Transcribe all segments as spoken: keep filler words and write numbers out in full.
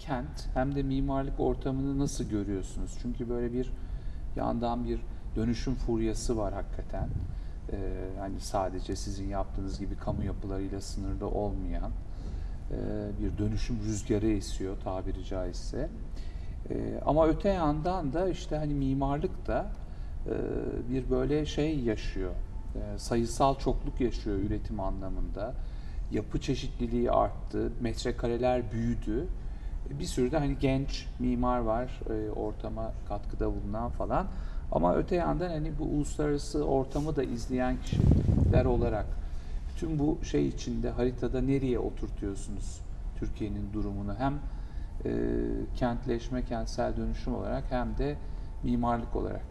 kent hem de mimarlık ortamını nasıl görüyorsunuz? Çünkü böyle bir yandan bir dönüşüm furyası var hakikaten. Ee, hani sadece sizin yaptığınız gibi kamu yapılarıyla sınırlı olmayan e, bir dönüşüm rüzgarı esiyor tabiri caizse. E, ama öte yandan da işte hani mimarlık da e, bir böyle şey yaşıyor. E, sayısal çokluk yaşıyor üretim anlamında. Yapı çeşitliliği arttı, metrekareler büyüdü. Bir sürü de hani genç mimar var, e, ortama katkıda bulunan falan. Ama öte yandan hani bu uluslararası ortamı da izleyen kişiler olarak bütün bu şey içinde haritada nereye oturtuyorsunuz Türkiye'nin durumunu? Hem e, kentleşme, kentsel dönüşüm olarak hem de mimarlık olarak.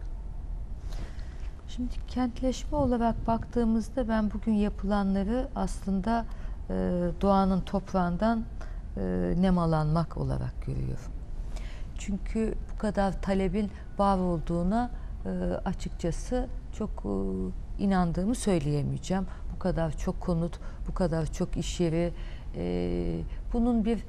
Şimdi kentleşme olarak baktığımızda ben bugün yapılanları aslında e, doğanın toprağından e, nemalanmak olarak görüyorum. Çünkü bu kadar talebin var olduğuna e, açıkçası çok e, inandığımı söyleyemeyeceğim. Bu kadar çok konut, bu kadar çok iş yeri, e, bunun bir e,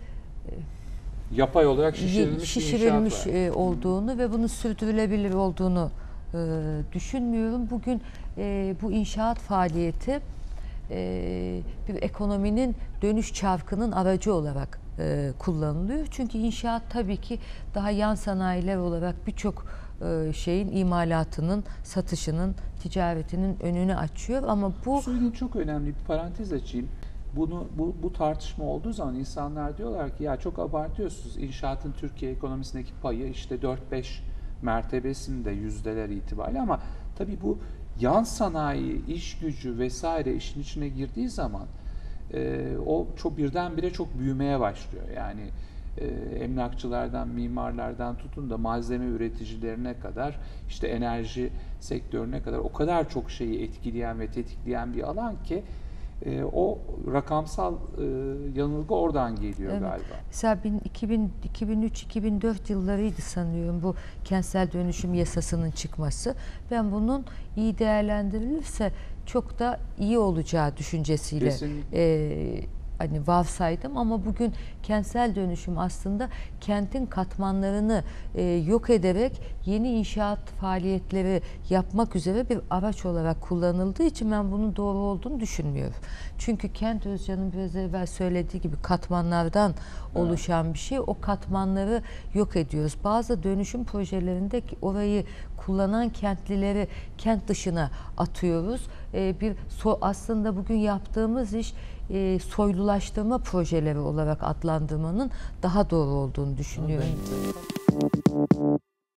Yapay olarak şişirilmiş, şişirilmiş bir inşaat var. olduğunu ve bunun sürdürülebilir olduğunu e, düşünmüyorum. Bugün e, bu inşaat faaliyeti e, bir ekonominin dönüş çarkının aracı olarak e, kullanılıyor. Çünkü inşaat tabii ki daha yan sanayiler olarak birçok e, şeyin imalatının, satışının, ticaretinin önünü açıyor. Ama bu Söylediğin çok önemli bir parantez açayım. Bunu bu, bu tartışma olduğu zaman insanlar diyorlar ki ya çok abartıyorsunuz. İnşaatın Türkiye ekonomisindeki payı işte dört beş mertebesinde yüzdeler itibariyle, ama tabii bu yan sanayi, iş gücü vesaire işin içine girdiği zaman e, o çok birdenbire çok büyümeye başlıyor. Yani e, emlakçılardan, mimarlardan tutun da malzeme üreticilerine kadar, işte enerji sektörüne kadar o kadar çok şeyi etkileyen ve tetikleyen bir alan ki e, o rakamsal e, yanılgı oradan geliyor evet, galiba. mesela iki bin üç iki bin dört yıllarıydı sanıyorum bu kentsel dönüşüm yasasının çıkması. Ben bunun iyi değerlendirilirse çok da iyi olacağı düşüncesiyle e, hani varsaydım, ama bugün kentsel dönüşüm aslında kentin katmanlarını e, yok ederek yeni inşaat faaliyetleri yapmak üzere bir araç olarak kullanıldığı için ben bunun doğru olduğunu düşünmüyorum. Çünkü kent, Özcan'ın biraz evvel söylediği gibi katmanlardan oluşan bir şey. O katmanları yok ediyoruz. Bazı dönüşüm projelerinde orayı kullanan kentlileri kent dışına atıyoruz. E, bir so aslında bugün yaptığımız iş e, soylulaştırma projeleri olarak adlandırmanın daha doğru olduğunu düşünüyorum.